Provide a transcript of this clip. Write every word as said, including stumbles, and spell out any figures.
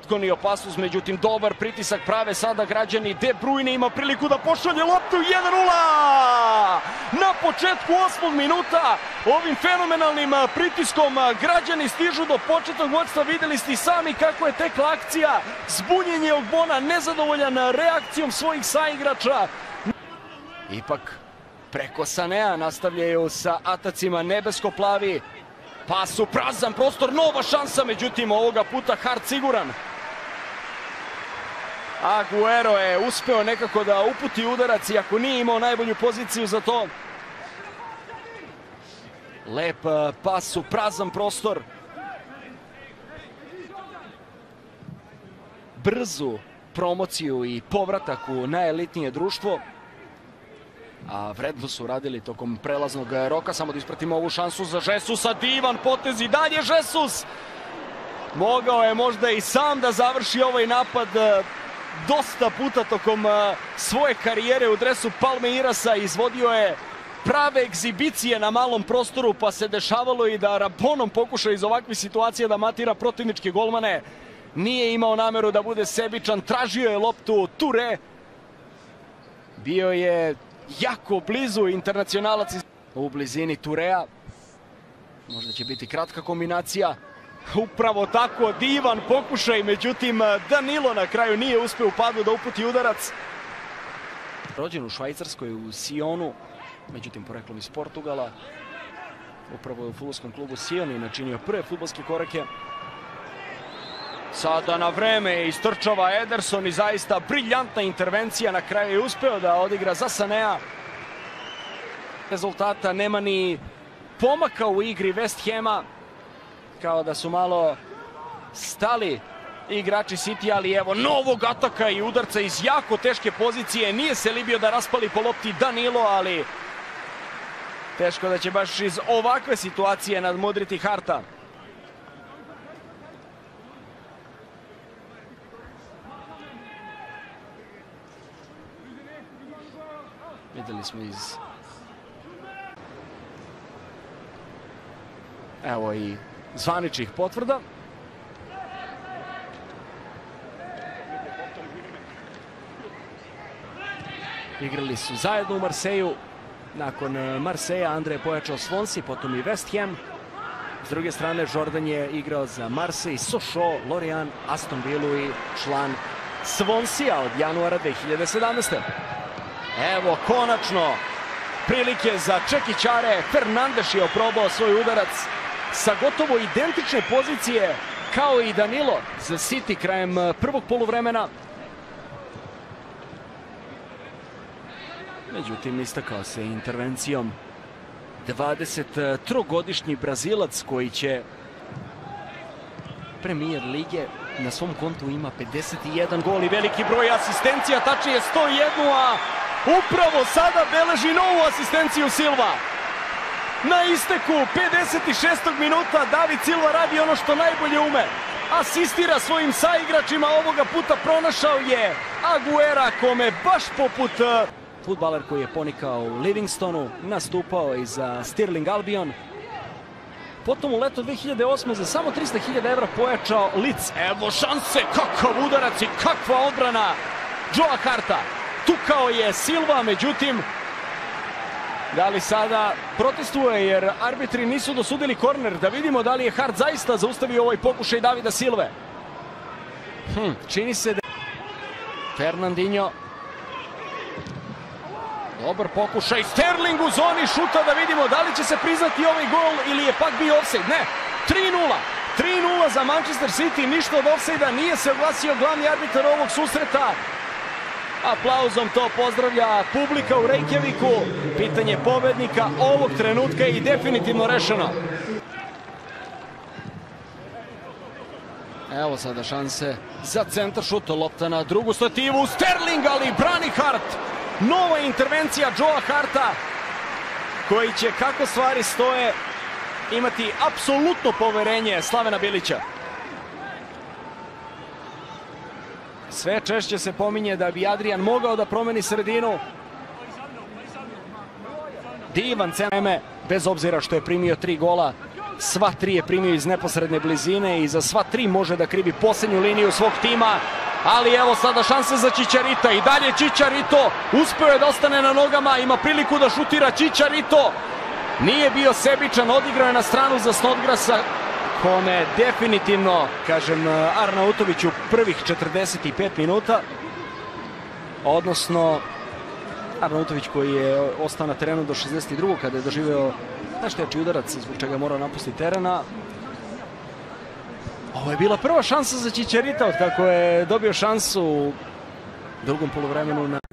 otkloni opasnost, međutim dobar pritisak prave sada građani. De Bruyne ima priliku da pošalje loptu, jedan nula! Na početku osmog minuta ovim fenomenalnim pritiskom građani stižu do početnog vodstva. Videli ste i sami kako je tekla akcija. Zbunjen Ogbona, nezadovoljan reakcijom svojih saigrača. Ipak preko Sanea nastavljaju sa atacima nebesko-plavi. Pas u prazan prostor, nova šansa, međutim ovoga puta Hart siguran. Aguero je uspeo nekako da uputi udarac, iako nije imao najbolju poziciju za to. Lep pas u prazan prostor. Brzu promociju i povratak u najelitnije društvo. A vredno su radili tokom prelaznog roka. Samo da ispratimo ovu šansu za Jesusa. Divan potez i dalje Jesus. Mogao je možda i sam da završi ovaj napad dosta puta tokom svoje karijere u dresu Palmeirasa. Izvodio je prave egzibicije na malom prostoru, pa se dešavalo i da Rabonom pokuša iz ovakvih situacija da matira protivničke golmane. Nije imao nameru da bude sebičan, tražio je loptu Ture. Bio je jako blizu internacionalac u blizini Turea. Možda će biti kratka kombinacija. Upravo tako, divan pokušaj, međutim Danilo na kraju nije uspeo u padu da uputi udarac. Rođen u Švajcarskoj, u Sionu, međutim poreklom iz Portugala. Upravo je u fudbalskom klubu Sion i načinio prve fudbalske korake. Sada na vreme istrčava Ederson i zaista briljantna intervencija. Na kraju je uspeo da odigra za Sanea. Rezultata nema ni pomaka u igri West Hama. Kao da su malo stali igrači City, ali evo novog ataka i udarca iz jako teške pozicije. Nije se libio da raspali po lopti Danilo, ali teško da će baš iz ovakve situacije nadmudriti Harta. Videli smo iz... Evo i zvaničnih potvrda. Igrali su zajedno u Marseju. Nakon Marseja Andre je pojačao Swansea, potom i West Ham. S druge strane Jordan je igrao za Marseille, Sochaux, Lorient, Aston Villa i član Swansea od januara dve hiljade sedamnaeste. Evo konačno prilike za čekićare. Fernandes je oprobao svoj udarac sa gotovo identične pozicije kao i Danilo za City krajem prvog poluvremena. Međutim, istakao se intervencijom dvadesettrogodišnji Brazilac koji će Premier lige na svom kontu ima pedeset jedan gol i veliki broj asistencija, tačnije sto jedan, a upravo sada beleži novu asistenciju Silva. Na isteku pedeset šestog minuta David Silva radi ono što najbolje ume. Asistira svojim saigračima, ovoga puta pronašao je Aguera, kome baš poput fudbaler koji je ponikao u Livingstonu, nastupao i za Sterling Albion. Potom u leto dve hiljade osme za samo trista hiljada evra pojačao Leeds. Evo šanse, kakav udarac i kakva odbrana Joea Harta. Tukao je Silva, međutim, da li sada protestuje jer arbitri nisu dosudili korner. Da vidimo da li je Hart zaista zaustavio ovaj pokušaj Davida Silve. Hm, čini se da... Fernandinho. Dobar pokušaj, Sterling u zoni šuta, da vidimo da li će se priznati ovaj gol ili je pak bio ofsajd. Ne, tri nula. tri nula za Manchester City, ništa od ofsajda, nije se oglasio glavni arbitar ovog susreta. Aplauzom to pozdravlja publika u Reykjaviku. Pitanje pobednika ovog trenutka je i definitivno rešeno. Evo sada šanse za centar šuta, lopta na drugu stativu, Sterling, ali brani Hart. Nova intervencija Joea Harta, koji će, kako stvari stoje, imati apsolutno poverenje Slavena Bilića. Sve češće se pominje da bi Adrian mogao da promeni sredinu. Divan centar, bez obzira što je primio tri gola Sva tri je primio iz neposredne blizine i za sva tri može da krivi posljednju liniju svog tima. Ali evo sada šanse za Čičarita i dalje Čičarito. Uspeo je da ostane na nogama, ima priliku da šutira Čičarito. Nije bio sebičan, odigrao je na stranu za Snodgrasa, kome definitivno, kažem, Arnautović u prvih četrdeset pet minuta. Odnosno, Arnautović koji je ostao na terenu do šezdeset drugog kada je doživeo najšteći udarac zbog čega je morao napustiti terena. Ovo je bila prva šansa za Čičarita od kako je dobio šansu u drugom poluvremenu na